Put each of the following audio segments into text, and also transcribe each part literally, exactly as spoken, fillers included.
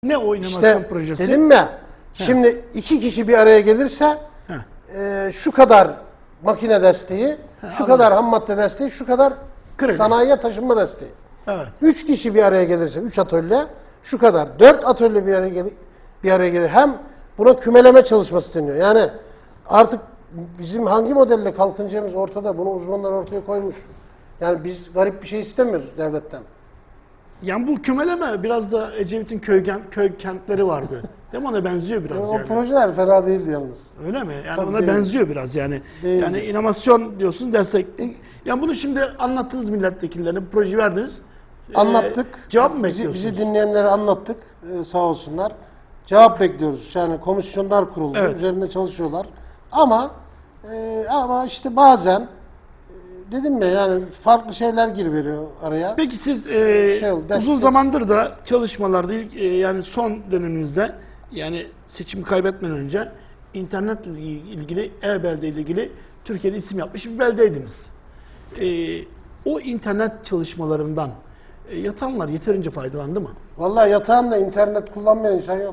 Ne o inovasyon İşte projesi? dedim ya, şimdi iki kişi bir araya gelirse e, şu kadar makine desteği, He, şu anladım. kadar ham madde desteği, şu kadar Kredi. sanayiye taşınma desteği. Evet. Üç kişi bir araya gelirse, üç atölye şu kadar. Dört atölye bir araya, gel bir araya gelir. Hem buna kümeleme çalışması deniyor. Yani artık bizim hangi modelle kalkınacağımız ortada. Bunu uzmanlar ortaya koymuş. Yani biz garip bir şey istemiyoruz devletten. Yani bu kümeleme biraz da Ecevit'in köy, köy kentleri vardı. Değil mi? Ona benziyor biraz E, o yani. projeler fena değildi yalnız. Öyle mi? Yani Tabii ona değil. benziyor biraz yani. Değil. Yani inovasyon diyorsunuz, destek. Yani bunu şimdi anlattınız milletvekillerine, bir proje verdiniz. Anlattık. Ee, cevap mı bizi, bekliyorsunuz? bizi dinleyenlere anlattık. Ee, sağ olsunlar. Cevap bekliyoruz. Yani komisyonlar kuruldu. Evet. Üzerinde çalışıyorlar. Ama e, ama işte bazen e, dedim ya, yani farklı şeyler giriveriyor araya. Peki siz e, Şey oldu, uzun destek- zamandır da çalışmalarda ilk, e, yani son döneminizde yani seçimi kaybetmeden önce internetle ilgili, e-belde ile ilgili Türkiye'de isim yapmış bir beldeydiniz. E, o internet çalışmalarından e, yatanlar yeterince faydalandı mı? Vallahi yatağında internet kullanmayan insan yok.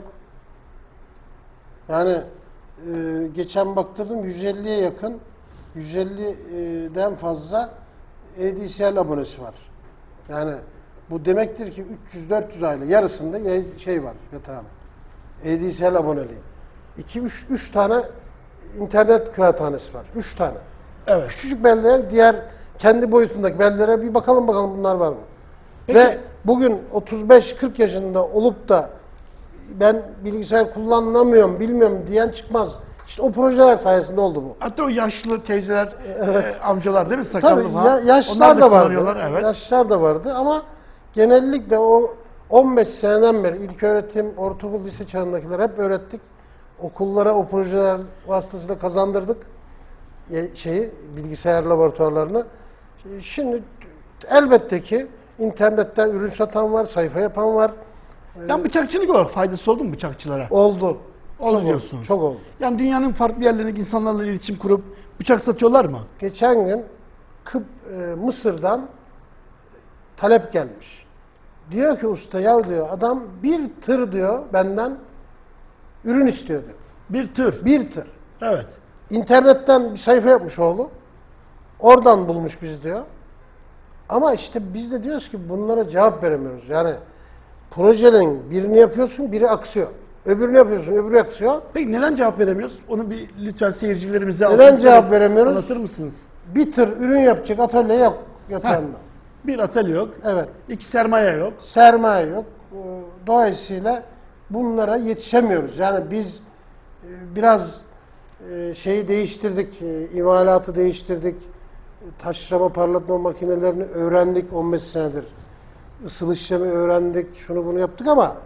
Yani e, geçen baktırdım yüz elliye yakın, yüz elliden fazla A D S L abonesi var. Yani bu demektir ki üç yüz dört yüz aile yarısında şey var yatağın. A D S L aboneliği. iki üç tane internet kıraathanesi var. üç tane. Evet. Küçücük beldeler, diğer kendi boyutundaki beldere bir bakalım bakalım bunlar var mı? Peki. Ve bugün otuz beş kırk yaşında olup da ben bilgisayar kullanamıyorum, bilmiyorum diyen çıkmaz. İşte o projeler sayesinde oldu bu. Hatta o yaşlı teyzeler, e, amcalar değil mi? Tabii Sakallı falan. ya, yaşlılar Onlar da vardı. kullanıyorlar, evet. Yaşlılar da vardı ama genellikle o on beş seneden beri ilköğretim, ortaokul, lise çağındakiler hep öğrettik. Okullara o projeler vasıtasıyla kazandırdık şeyi, bilgisayar laboratuvarlarını. Şimdi elbette ki internette ürün satan var, sayfa yapan var. Yani bıçakçılık olarak faydası oldu mu bıçakçılara? Oldu. Oldu Çok diyorsunuz. oldu. Çok oldu. Yani dünyanın farklı yerlerindeki insanlarla iletişim kurup bıçak satıyorlar mı? Geçen gün Kıp, e, Mısır'dan talep gelmiş. Diyor ki usta, ya diyor, adam bir tır diyor benden ürün istiyor diyor. Bir tır. Bir tır. Evet. İnternetten bir sayfa yapmış oğlu. Oradan bulmuş biz diyor. Ama işte biz de diyoruz ki bunlara cevap veremiyoruz. Yani projenin birini yapıyorsun, biri aksıyor. Öbürünü yapıyorsun, öbürü aksıyor. Peki neden cevap veremiyoruz? Onu bir lütfen seyircilerimize Neden anlatır- cevap veremiyoruz? Anlatır mısınız? Bir tır ürün yapacak atölye yok yatağında. Bir atölye yok. Evet. İki sermaye yok. Sermaye yok. Ee, Dolayısıyla bunlara yetişemiyoruz. Yani biz e, biraz e, şeyi değiştirdik, e, imalatı değiştirdik. Taşlama, parlatma makinelerini öğrendik on beş senedir. Isıl işlemi öğrendik, şunu bunu yaptık ama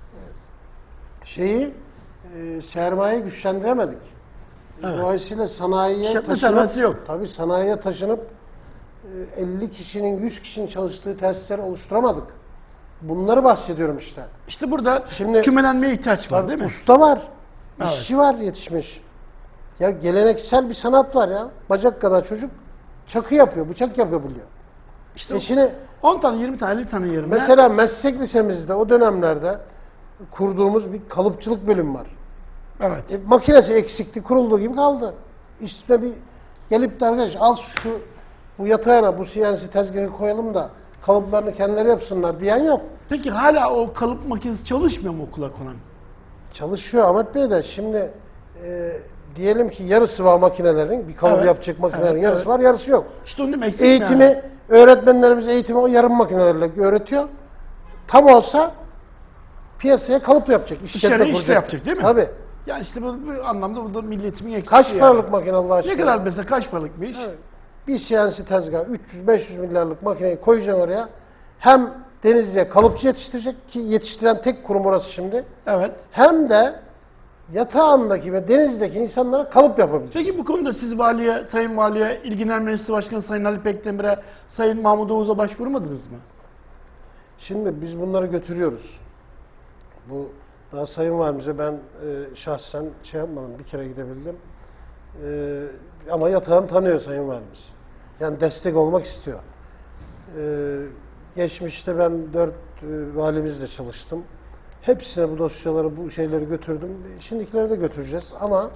şeyi e, sermayeyi güçlendiremedik. Evet. Dolayısıyla sanayiye İşletme taşınıp, sermayesi yok. tabii sanayiye taşınıp e, elli kişinin, yüz kişinin çalıştığı tesisleri oluşturamadık. Bunları bahsediyorum işte. İşte burada Şimdi- kümelenmeye ihtiyaç var Tabii değil mi? usta var, Evet. işçi var yetişmiş. Ya geleneksel bir sanat var ya. Bacak kadar çocuk çakı yapıyor, bıçak yapıyor biliyor. İşte E şimdi on tane, yirmi tane, elli tane yerine. mesela meslek lisemizde o dönemlerde kurduğumuz bir kalıpçılık bölümü var. Evet. E, makinesi eksikti, kurulduğu gibi kaldı. İşte bir gelip de arkadaş al şu bu yatağına bu C N C tezgahı koyalım da kalıplarını kendileri yapsınlar diyen yok. Peki hala o kalıp makinesi çalışmıyor mu okula konan? Çalışıyor Ahmet Bey de şimdi e, diyelim ki yarısı var makinelerin, bir kalıp Evet. yapacak makinelerin Evet, yarısı evet. var, yarısı yok. İşte onun eksik mi Eğitimi, yani? öğretmenlerimiz eğitimi o yarım makinelerle öğretiyor. Tam olsa piyasaya kalıp yapacak. işletme Dışarıya işte kuracak. yapacak değil mi? Tabii. Yani işte bu, bu anlamda bu da milletimin eksikliği. Kaç yani. paralık makine Allah aşkına? Ne kadar mesela kaç paralık bir iş? Evet. Bir C N C tezgahı üç yüz beş yüz milyarlık makineyi koyacaksın oraya. Hem Denizli'ye kalıpçı yetiştirecek ki yetiştiren tek kurum orası şimdi. Evet. Hem de yatağındaki ve Denizli'deki insanlara kalıp yapabilecek. Peki bu konuda siz valiye, sayın valiye, İl Genel Meclisi Başkanı Sayın Ali Pekdemir'e, Sayın Mahmut Oğuz'a başvurmadınız mı? Şimdi biz bunları götürüyoruz. Bu daha Sayın Valimize ben e, şahsen şey yapmadım, bir kere gidebildim. E, ama yatağını tanıyor Sayın Valimiz. Yani destek olmak istiyor. E, geçmişte ben dört e, valimizle çalıştım. Hepsine bu dosyaları, bu şeyleri götürdüm. Şimdikileri de götüreceğiz ama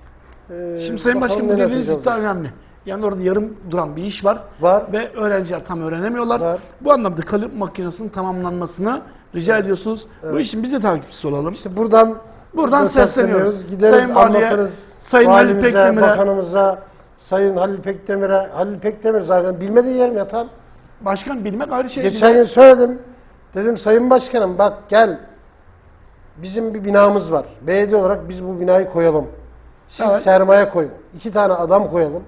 e, Şimdi Sayın bakalım Başkanım bu neler dediğiniz yapacağız. iddia önemli. Yani orada yarım duran bir iş var. Var. Ve öğrenciler tam öğrenemiyorlar. Var. Bu anlamda kalıp makinesinin tamamlanmasını rica ediyorsunuz. Evet. Bu işin biz de takipçisi olalım. İşte buradan Buradan burada sesleniyoruz. Gideriz, Sayın Valiye, anlatırız. Sayın Halil Valimize, Pekdemir'e, bakanımıza, Sayın Halil Pekdemir'e. Halil Pekdemir zaten bilmediği yer mi yatar? başkan bilmek ayrı şey. Geçen gün söyledim. Dedim Sayın Başkanım bak gel. Bizim bir binamız var. Belediye olarak biz bu binayı koyalım. Siz Evet. sermaye koyun. İki tane adam koyalım.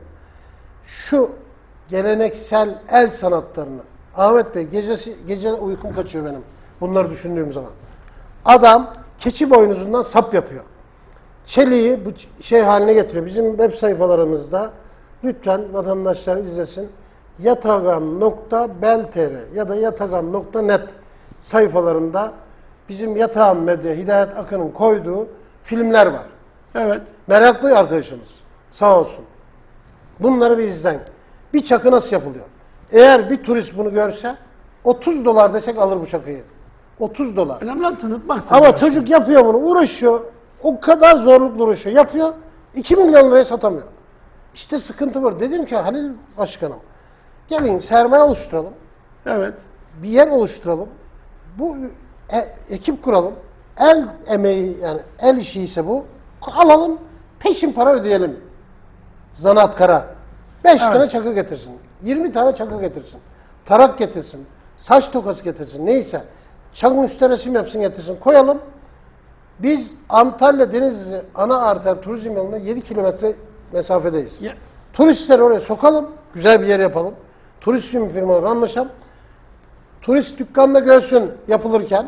Şu geleneksel el sanatlarını. Ahmet Bey gecesi, gece uykum kaçıyor benim. Bunları düşündüğüm zaman. Adam keçi boynuzundan sap yapıyor. Çeliği bu şey haline getiriyor. Bizim web sayfalarımızda lütfen vatandaşlar izlesin. yatagan nokta bel nokta tr ya da yatagan nokta net sayfalarında bizim Yatağan Medya Hidayet Akın'ın koyduğu filmler var. Evet. Meraklı arkadaşımız. Sağ olsun. Bunları bir izleyin. Bir çakı nasıl yapılıyor? Eğer bir turist bunu görse otuz dolar desek alır bu çakıyı. otuz dolar. Önemli olan tanıtmak. Ama Sayın çocuk yapıyor bunu, uğraşıyor. O kadar zorlukla uğraşıyor. Yapıyor. iki milyon liraya satamıyor. İşte sıkıntı var. Dedim ki Halil Başkanım, gelin sermaye oluşturalım. Evet. Bir yer oluşturalım. Bu e, ekip kuralım. El emeği yani el işi ise bu. Alalım. Peşin para ödeyelim. Zanaatkara. beş Evet. tane çakı getirsin. yirmi tane çakı getirsin. Tarak getirsin. Saç tokası getirsin. Neyse. Çakın üstüne resim yapsın getirsin. Koyalım. Biz Antalya Denizli ana arter turizm yolunda yedi kilometre mesafedeyiz. Ya, Turistleri oraya sokalım. Güzel bir yer yapalım. Turizm firmaları anlaşalım. Turist dükkanda görsün yapılırken.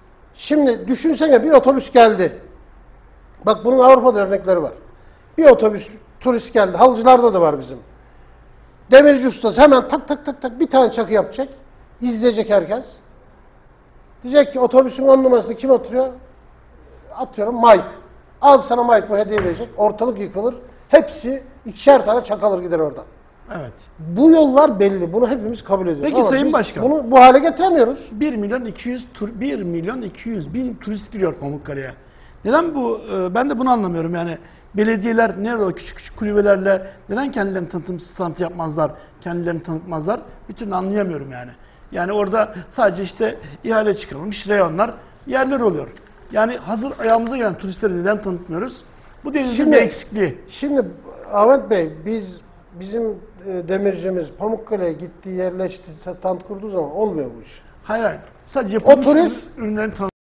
Şimdi düşünsene bir otobüs geldi. Bak bunun Avrupa'da örnekleri var. Bir otobüs turist geldi. Halıcılarda da var bizim. Demirci ustası hemen tak tak tak tak bir tane çakı yapacak. İzleyecek herkes. Diyecek ki otobüsün on numarasında kim oturuyor? Atıyorum Mike. Al sana Mike bu hediye edecek. Ortalık yıkılır. Hepsi ikişer tane çak alır gider oradan. evet. Bu yollar belli. Bunu hepimiz kabul ediyoruz. Peki Ama Sayın biz Başkan. bunu bu hale getiremiyoruz. bir milyon iki yüz tur bir milyon iki yüz bin turist giriyor Pamukkale'ye. Neden bu? e, Ben de bunu anlamıyorum yani. Belediyeler nerede o küçük küçük kulübelerle neden kendilerini tanıtım standı yapmazlar, kendilerini tanıtmazlar? Bir türlü anlayamıyorum yani. Yani orada sadece işte ihale çıkarılmış reyonlar, yerler oluyor. Yani hazır ayağımıza gelen turistleri neden tanıtmıyoruz? Bu denizin Şimdi- bir eksikliği. Şimdi Ahmet Bey biz bizim e, demircimiz Pamukkale'ye gitti, yerleşti, stand kurduğu zaman olmuyor bu iş. Hayır hayır. Sadece yapılmış turist- ürünlerin tanıtımı.